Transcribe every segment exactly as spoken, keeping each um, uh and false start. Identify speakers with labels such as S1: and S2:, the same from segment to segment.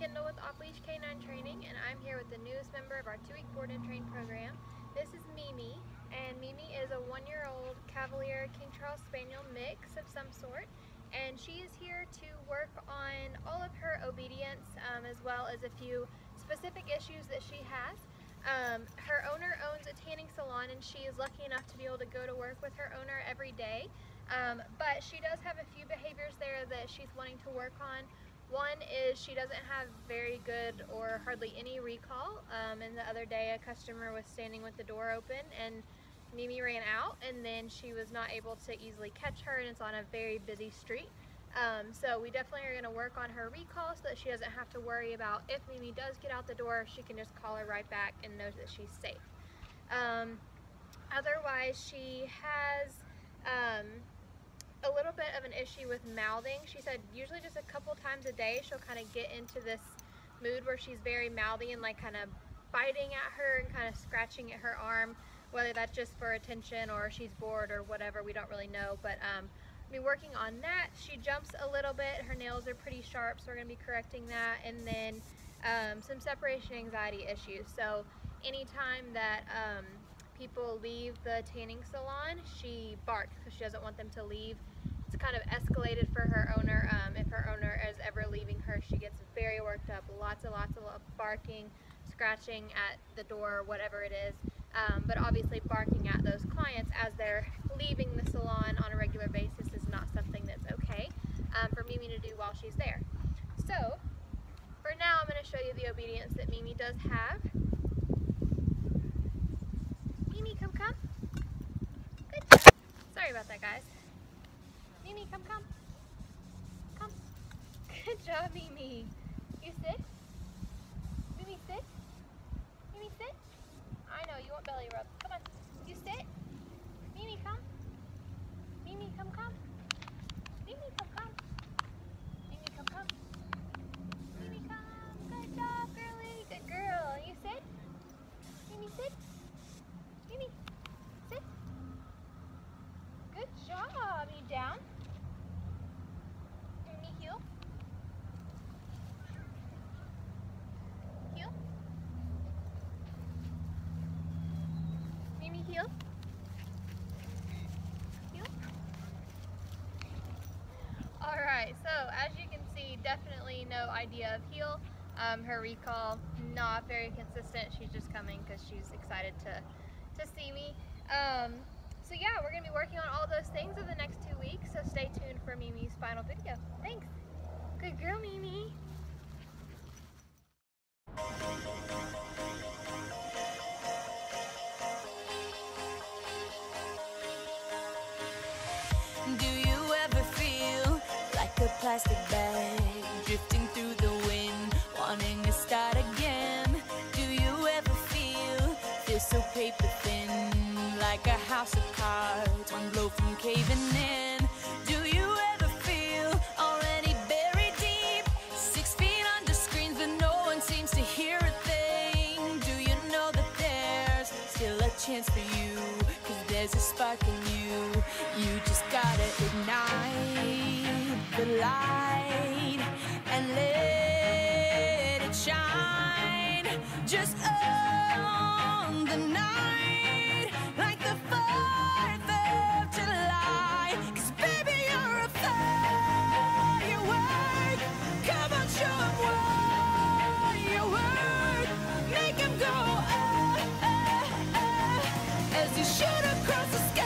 S1: Kendall with Off Leash K nine Training, and I'm here with the newest member of our two-week board and train program. This is Mimi, and Mimi is a one-year-old Cavalier King Charles Spaniel mix of some sort, and she is here to work on all of her obedience um, as well as a few specific issues that she has. Um, her owner owns a tanning salon, and she is lucky enough to be able to go to work with her owner every day. Um, but she does have a few behaviors there that she's wanting to work on. One is she doesn't have very good or hardly any recall. Um, and the other day a customer was standing with the door open and Mimi ran out, and then she was not able to easily catch her, and it's on a very busy street. Um, so we definitely are going to work on her recall so that she doesn't have to worry about if Mimi does get out the door, she can just call her right back and knows that she's safe. Um, otherwise, she has um, a little bit of an issue with mouthing. She said usually just a couple times a day she'll kind of get into this mood where she's very mouthy and like kind of biting at her and kind of scratching at her arm, whether that's just for attention or she's bored or whatever, we don't really know. But um, be working on that. She jumps a little bit, her nails are pretty sharp, so we're going to be correcting that. And then um, some separation anxiety issues. So anytime that um, people leave the tanning salon, she barks because she doesn't want them to leave. It's kind of escalated for her owner. Um, if her owner is ever leaving her, she gets very worked up, lots and lots of barking, scratching at the door, whatever it is. Um, but obviously barking at those clients as they're leaving the salon on a regular basis is not something that's okay um, for Mimi to do while she's there. So for now I'm going to show you the obedience that Mimi does have. Mimi, come, come. Good job. Sorry about that, guys. Mimi, come, come. Come. Good job, Mimi. You sit? Mimi, sit? Mimi, sit? I know, you want belly rub. Come on. You sit? Mimi, come. Mimi, come, come. Mimi, come, come. Mimi, come, come. Mimi, come. Good job, girly. Good girl. You sit? Mimi, sit? Mimi, sit? Good job. You down? Mimi, heel? Heel? Mimi, heel? Heel? Alright, so as you can see, definitely no idea of heel. Um, her recall, not very consistent. She's just coming because she's excited to, to see me. Um, so yeah, we're going to be working on all those things over the next two weeks, so stay tuned for Mimi's final video. Thanks! Good girl, Mimi!
S2: Do you ever feel like a plastic bag drifting through the wind, wanting to start again? Do you ever feel, feel so paper thin, like a house of cards, one blow from caving in? Do you ever feel already buried deep, six feet under screens but no one seems to hear a thing? Do you know that there's still a chance for you, cause there's a spark in you? You just gotta ignite the light and let it shine. Just own the night like the fourth of July. Cause baby, you're a firework. Come on, show 'em what you work. Make 'em go oh, oh, oh, as you shoot across the sky.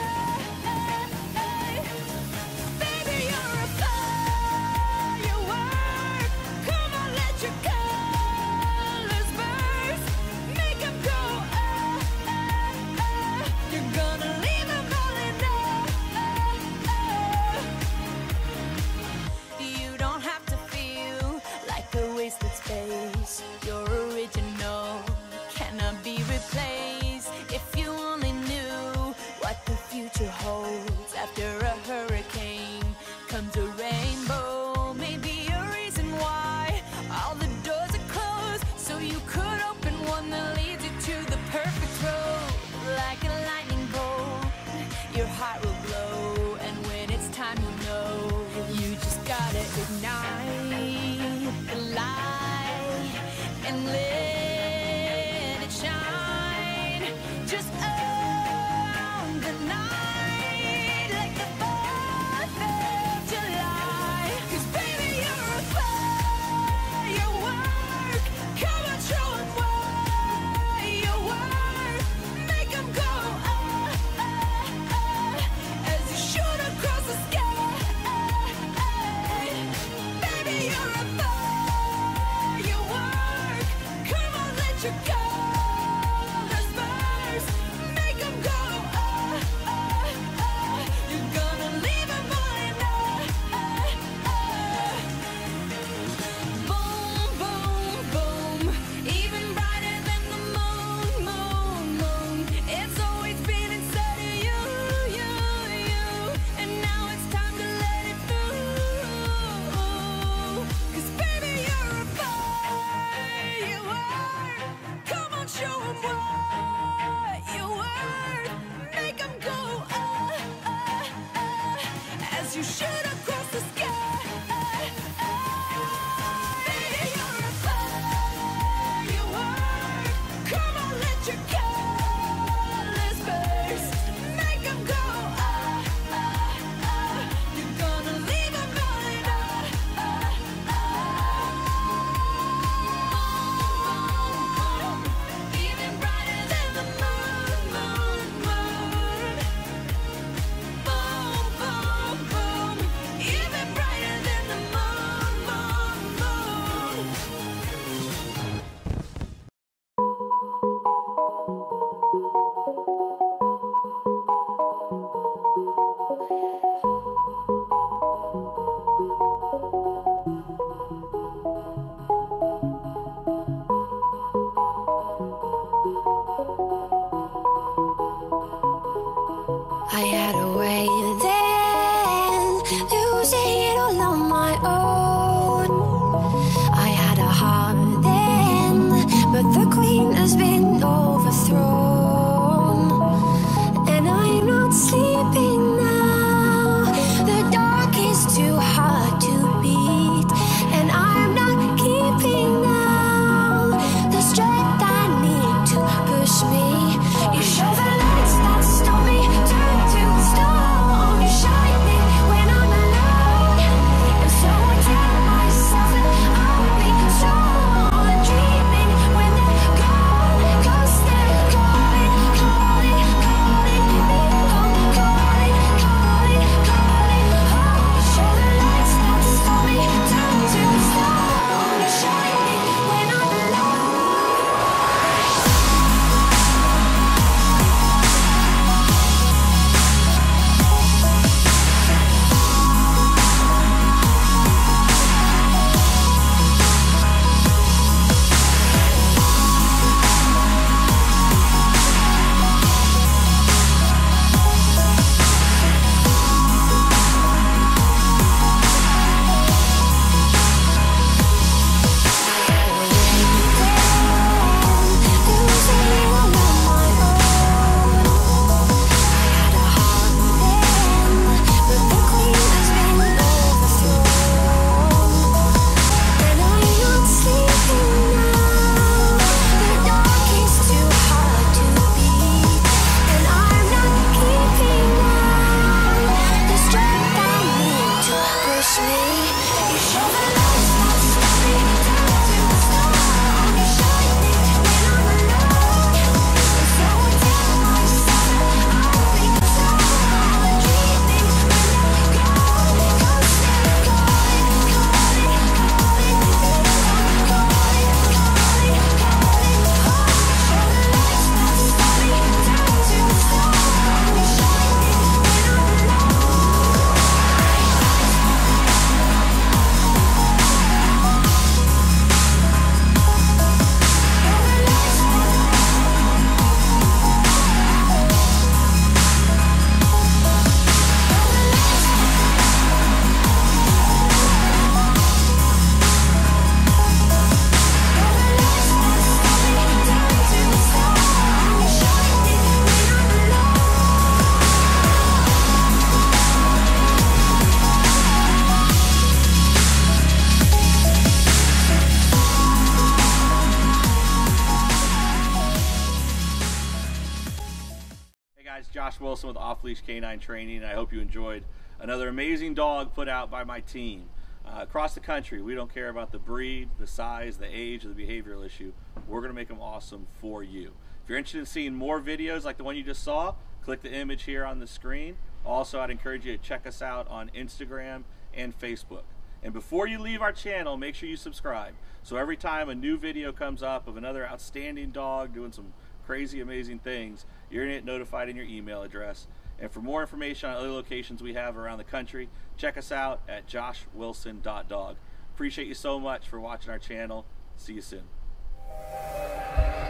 S3: Josh Wilson with Off Leash Canine Training, and I hope you enjoyed another amazing dog put out by my team. Uh, across the country, we don't care about the breed, the size, the age, or the behavioral issue. We're going to make them awesome for you. If you're interested in seeing more videos like the one you just saw, click the image here on the screen. Also, I'd encourage you to check us out on Instagram and Facebook. And before you leave our channel, make sure you subscribe. So every time a new video comes up of another outstanding dog doing some crazy, amazing things, you're going to get notified in your email address. And for more information on other locations we have around the country, check us out at josh wilson dot dog. Appreciate you so much for watching our channel. See you soon.